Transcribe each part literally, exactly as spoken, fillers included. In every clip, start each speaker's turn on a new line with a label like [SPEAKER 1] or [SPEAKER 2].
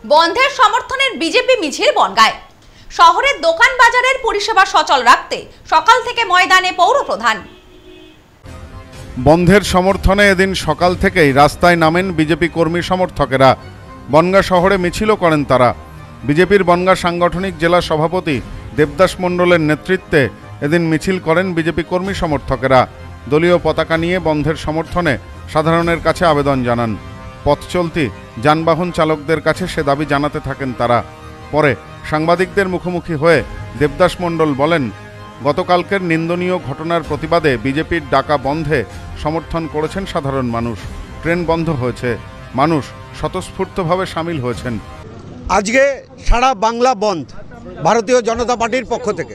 [SPEAKER 1] বন্ধের সমর্থনের বিজেপি মিছিল বনগাঁয়। শহরের দোকান বাজারের পরিষেবা সচল রাখতে সকাল থেকে ময়দানে পৌরপ্রধান।
[SPEAKER 2] বন্ধের সমর্থনে এদিন সকাল থেকেই রাস্তায় নামেন বিজেপি কর্মী সমর্থকেরা। বনগাঁ শহরে মিছিলও করেন তারা। বিজেপির বনগাঁ সাংগঠনিক জেলা সভাপতি দেবদাস মণ্ডলের নেতৃত্বে এদিন মিছিল করেন বিজেপি কর্মী সমর্থকেরা। দলীয় পতাকা নিয়ে বন্ধের সমর্থনে সাধারণের কাছে আবেদন জানান। পথ চলতি যানবাহন চালকদের কাছে সে দাবি জানাতে থাকেন তারা। পরে সাংবাদিকদের মুখোমুখি হয়ে দেবদাস মণ্ডল বলেন, গতকালকের নিন্দনীয় ঘটনার প্রতিবাদে বিজেপির ডাকা বন্ধে সমর্থন করেছেন সাধারণ মানুষ। ট্রেন বন্ধ হয়েছে, মানুষ স্বতঃস্ফূর্তভাবে সামিল হয়েছেন।
[SPEAKER 3] আজকে সারা বাংলা বন্ধ ভারতীয় জনতা পার্টির পক্ষ থেকে।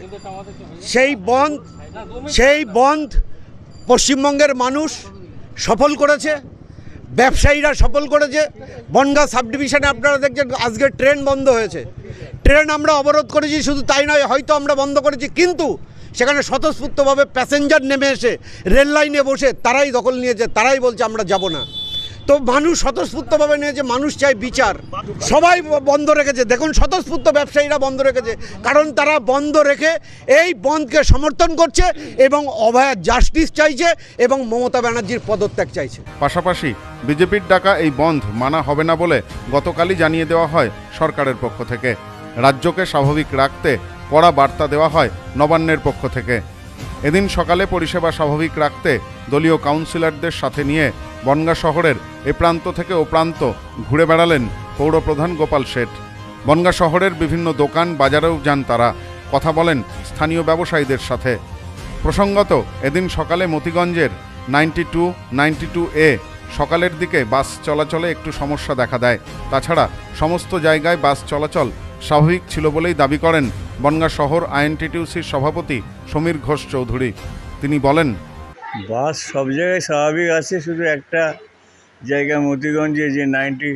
[SPEAKER 3] সেই বন্ধ সেই বন্ধ পশ্চিমবঙ্গের মানুষ সফল করেছে, ব্যবসায়ীরা সফল করেছে। বনগাঁ সাব ডিভিশনে আপনারা দেখছেন আজকে ট্রেন বন্ধ হয়েছে। ট্রেন আমরা অবরোধ করেছি, শুধু তাই নয়, হয়তো আমরা বন্ধ করেছি, কিন্তু সেখানে স্বতঃস্ফূর্তভাবে প্যাসেঞ্জার নেমে এসে রেল লাইনে বসে তারাই দখল নিয়েছে, তারাই বলছে আমরা যাব না। তো মানুষ স্বতঃস্ফূর্তভাবে নিয়েছে, মানুষ চাই বিচার। সবাই বন্ধ রেখেছে, দেখুন স্বতঃস্ফূর্ত ব্যবসায়ীরা বন্ধ রেখেছে, কারণ তারা বন্ধ রেখে এই বন্ধকে সমর্থন করছে এবং অভয়া জাস্টিস চাইছে এবং মমতা ব্যানার্জির পদত্যাগ চাইছে।
[SPEAKER 2] পাশাপাশি বিজেপির ডাকা এই বন্ধ মানা হবে না বলে গতকালই জানিয়ে দেওয়া হয় সরকারের পক্ষ থেকে। রাজ্যকে স্বাভাবিক রাখতে কড়া বার্তা দেওয়া হয় নবান্নের পক্ষ থেকে। এদিন সকালে পরিষেবা স্বাভাবিক রাখতে দলীয় কাউন্সিলরদের সাথে নিয়ে বনগাঁ শহরের এ প্রান্ত থেকে ও প্রান্ত ঘুরে বেড়ালেন পৌরপ্রধান গোপাল শেঠ। বনগাঁ শহরের বিভিন্ন দোকান বাজারেও যান তারা, কথা বলেন স্থানীয় ব্যবসায়ীদের সাথে। প্রসঙ্গত এদিন সকালে মতিগঞ্জের নাইনটি টু নাইনটি টু এ সকালের দিকে বাস চলাচলে একটু সমস্যা দেখা দেয়। তাছাড়া সমস্ত জায়গায় বাস চলাচল স্বাভাবিক ছিল বলেই দাবি করেন বনগাঁ শহর আইএনটিটিউসির সভাপতি সমীর ঘোষ চৌধুরী। তিনি বলেন,
[SPEAKER 4] বাস সব জায়গায় স্বাভাবিক আছে, শুধু একটা জায়গা মতিগঞ্জে যে নাইনটি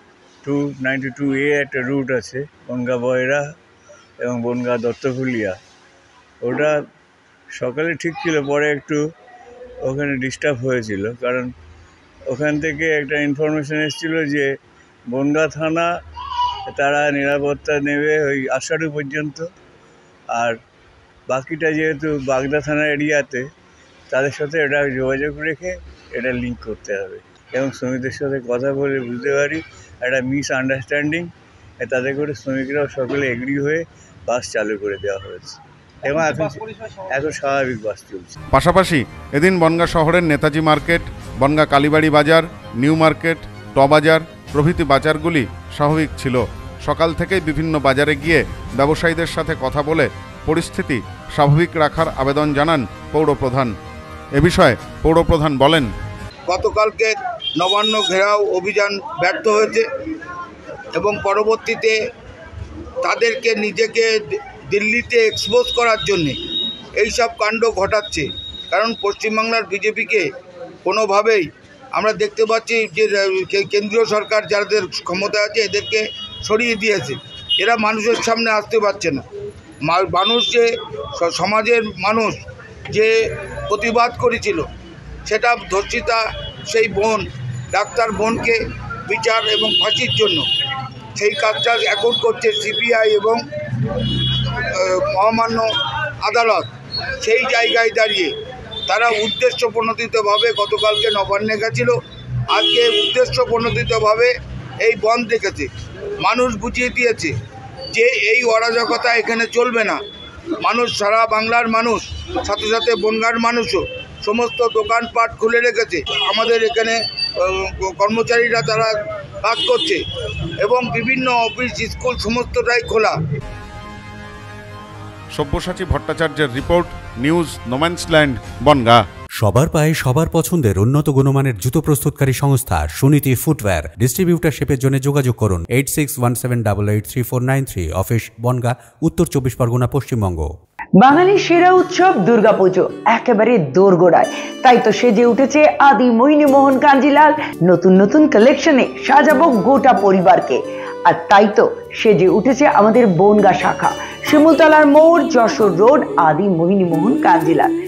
[SPEAKER 4] টু নাইনটি টু এ একটা রুট আছে বনগাঁ বয়রা এবং বনগাঁ দত্তফুলিয়া, ওটা সকালে ঠিক ছিল, পরে একটু ওখানে ডিস্টার্ব হয়েছিল, কারণ ওখান থেকে একটা ইনফরমেশন এসেছিলো যে বনগাঁ থানা তারা নিরাপত্তা নেবে ওই আষাঢ় পর্যন্ত, আর বাকিটা যেহেতু বাগদা থানা এরিয়াতে তাদের সাথে এটা যোগাযোগ রেখে এটা লিঙ্ক করতে হবে। এবং শ্রমিকদের সাথে কথা বলে বুঝতে পারি একটা মিস আন্ডারস্ট্যান্ডিং, তাতে করে শ্রমিকরাও সকলে এগ্রি হয়ে বাস চালু করে দেওয়া হয়েছে এবং এখন এখন স্বাভাবিক বাস চলছে।
[SPEAKER 2] পাশাপাশি এদিন বনগাঁ শহরের নেতাজি মার্কেট, বনগাঁ কালীবাড়ি বাজার, নিউ মার্কেট, ট বাজার প্রভৃতি বাজারগুলি স্বাভাবিক ছিল। সকাল থেকেই বিভিন্ন বাজারে গিয়ে ব্যবসায়ীদের সাথে কথা বলে পরিস্থিতি স্বাভাবিক রাখার আবেদন জানান পৌরপ্রধান। এ বিষয়ে পৌরপ্রধান বলেন,
[SPEAKER 5] গতকালকে নবান্ন ঘেরাও অভিযান ব্যর্থ হয়েছে এবং পরবর্তীতে তাদেরকে নিজেকে দিল্লিতে এক্সপোজ করার জন্যে এইসব কাণ্ড ঘটাচ্ছে। কারণ পশ্চিমবাংলার বিজেপিকে কোনোভাবেই আমরা দেখতে পাচ্ছি যে কেন্দ্রীয় সরকার যাদের ক্ষমতা আছে এদেরকে সরিয়ে দিয়েছে, এরা মানুষের সামনে আসতে পারছে না। মানুষ যে সমাজের মানুষ যে প্রতিবাদ করেছিল সেটা ধর্ষিতা সেই বোন ডাক্তার বোনকে বিচার এবং ফাঁসির জন্য সেই কাজটা এখন করছে সিবিআই এবং মহামান্য আদালত। সেই জায়গায় দাঁড়িয়ে তারা উদ্দেশ্য প্রণোদিতভাবে গতকালকে নবান্নে গেছিল, আজকে উদ্দেশ্য প্রণোদিতভাবে এই বন্ধ রেখেছে। মানুষ বুঝিয়ে দিয়েছে যে এই অরাজকতা এখানে চলবে না। মানুষ, সারা বাংলার মানুষ, সাথে সাথে বনগাঁর মানুষও সমস্ত দোকানপাট খুলে রেখেছে। আমাদের এখানে কর্মচারীরা তারা কাজ করছে এবং বিভিন্ন অফিস স্কুল সমস্তটাই খোলা।
[SPEAKER 2] সব্যসাচী ভট্টাচার্যের রিপোর্ট, নিউজ নোম্যান্সল্যান্ড, বনগাঁ।
[SPEAKER 6] সবার পায়ে সবার পছন্দের উন্নত গুণমানের জুতো প্রস্তুতকারী সংস্থা সুনীতি ফুটওয়্যার। ডিস্ট্রিবিউটারশিপের জন্য যোগাযোগ করুন eight six one seven double eight three four nine three. Office Bongaon, Uttar Chabbish Pargana, Paschimbanga.
[SPEAKER 7] বাঙালির সেরা উৎসব দুর্গাপুজো একেবারে দোরগোড়ায়, তাই তো সেজে উঠেছে আদি মোহিনী মোহন কাঞ্জিলাল। নতুন নতুন কালেকশনে সাজাবো গোটা পরিবারকে, আর তাই তো সেজে উঠেছে আমাদের বনগাঁ শাখা, শিমুলতলার মোড়, যশোর রোড, আদি মোহিনী মোহন কাঞ্জিলাল।